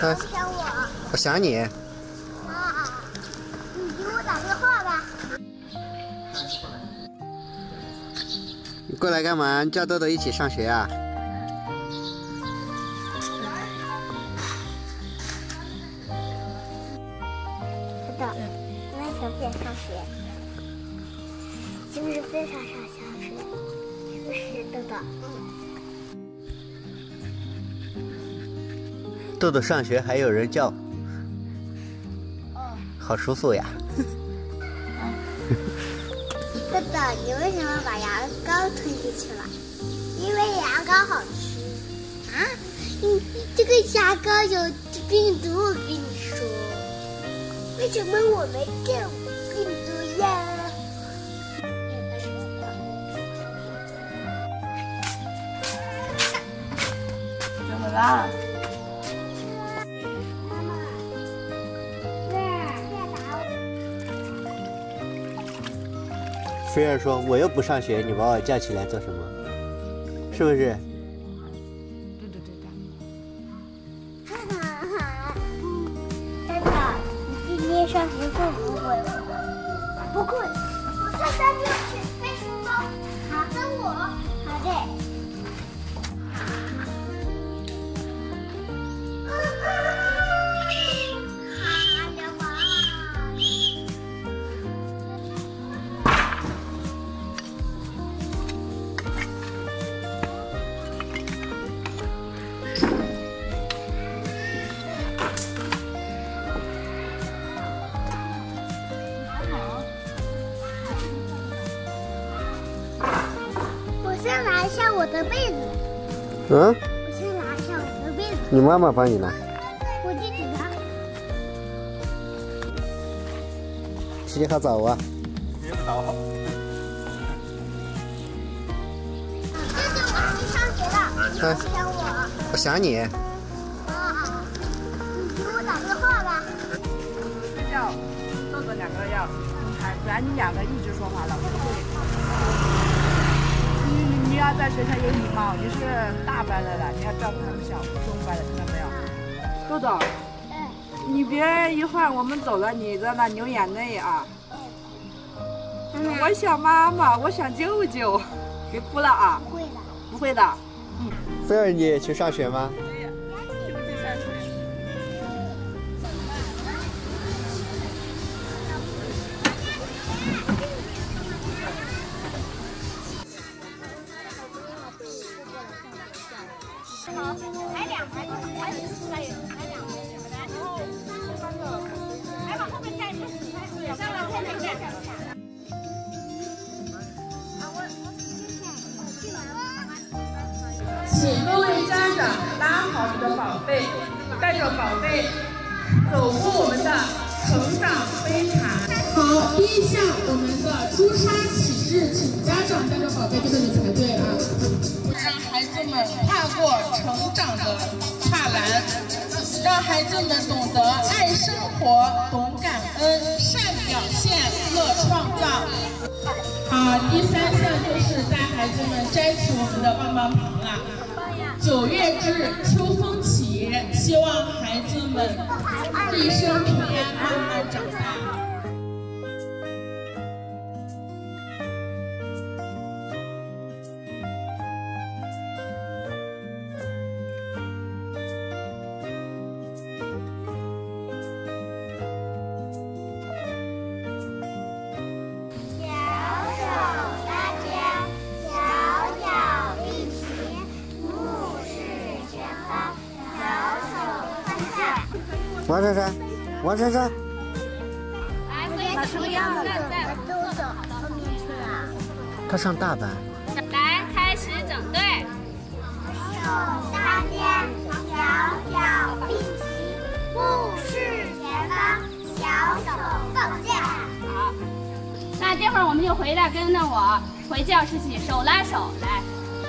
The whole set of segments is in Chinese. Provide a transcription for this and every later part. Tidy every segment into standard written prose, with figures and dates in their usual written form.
想不想我？ 我想你。 啊，你给我打电话吧。 你过来干嘛？叫豆豆一起上学啊？ 豆豆，你们想不想上学？是不是非常想上学？是不是豆豆？ 豆豆上学还有人叫，好舒服呀！ 豆豆，你为什么把牙膏吞进去了？因为牙膏好吃啊！这个牙膏有病毒，我跟你说。为什么我没见过病毒呀？ 怎么了？ 菲儿说：“我又不上学，你把我叫起来做什么？是不是？” 对。真的，你今天上学会不会？不会，我现在就去背书包。好，等我。好的。我先拿一下我的被子。 嗯？ 我先拿一下我的被子。 你妈妈帮你拿。 我自己拿。 洗洗好澡啊！ 别跑。 舅舅，我去上学了，你想不想我？ 我想你。 啊，你给我打电话吧。 要豆豆两个要分开，不然你两个一直说话，老师会。你要在学校有礼貌，你是大班的了，你要照顾他们小中班的，听到没有？豆豆，你别一会儿我们走了，你在那流眼泪啊！我想妈妈，我想舅舅，别哭了啊！ 不会的， 不会的。 菲儿，你也去上学吗？ 对呀，去不去上学？ 好，来两排，来两排，然后三个，来往后面站一站，上来后面站。 请各位家长拉好你的宝贝，带着宝贝走过我们的成长飞盘。好，第一项我们的朱砂启示，请家长带着宝贝跟着你才对啊。让孩子们跨过成长的跨栏，让孩子们懂得爱生活、懂感恩、善表现、乐创造。好，第三项就是带孩子们摘取我们的棒棒糖了。9月至秋风起，希望孩子们一生平安，慢慢长大。 王珊珊，王珊珊， 来，他什么样的？都走后面去了。 他上大班。 来，开始整队。 手搭肩，小脚并齐，目视前方，小手放下。 好，那这会儿我们就回来跟着我回教室去，手拉手来。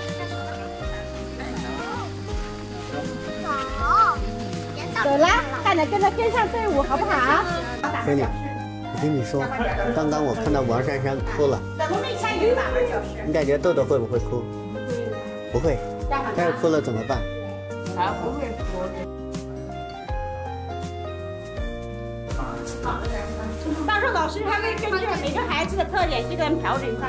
好， 走了，快点跟着跟上队伍，好不好？ 菲妮，我跟你说，刚刚我看到王珊珊哭了。你感觉豆豆会不会哭？不会。但是哭了怎么办？ 还不会哭。 到时候老师还会根据每个孩子的特点去给他们调整上。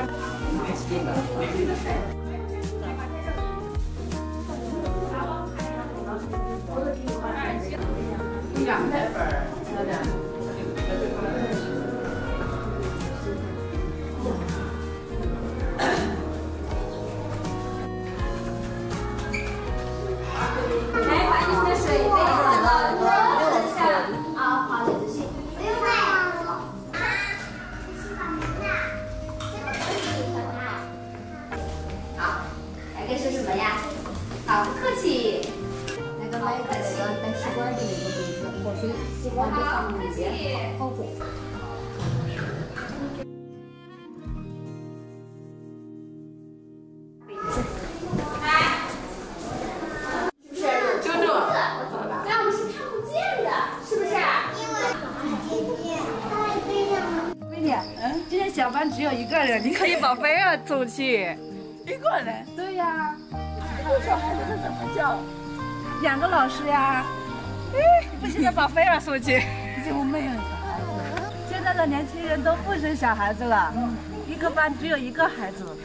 今天小班只有一个人，你可以把菲儿送去。 一个人？ 对呀。 这小孩子他怎么教 ？2个老师呀。不行的，把菲儿送去。 我没有小孩子。 现在的年轻人都不生小孩子了，一个班只有1个孩子。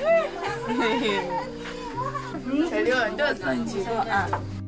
小六，你多生几个啊？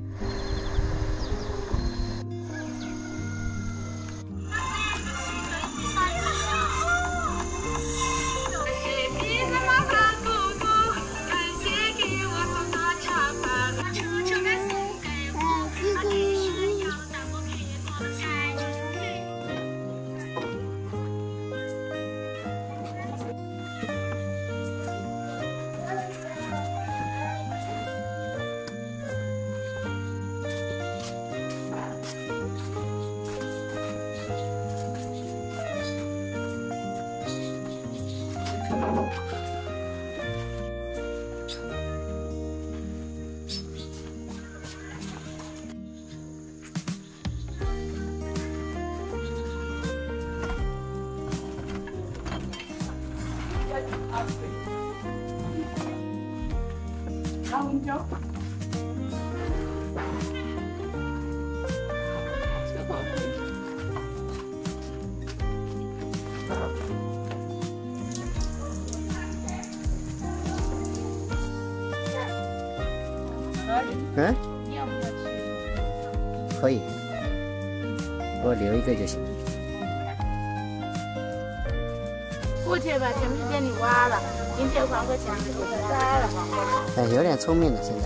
嗯？可以，给我留一个就行。 过去吧，前面是店里挖了，明天还回前面给它摘了。 哎，有点聪明了，现在。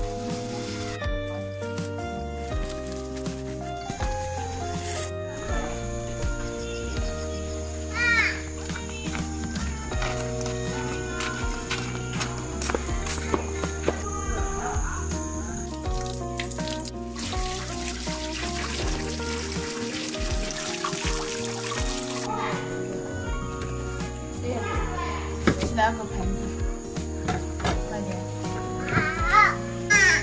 2个盆子，快点。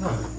嗯。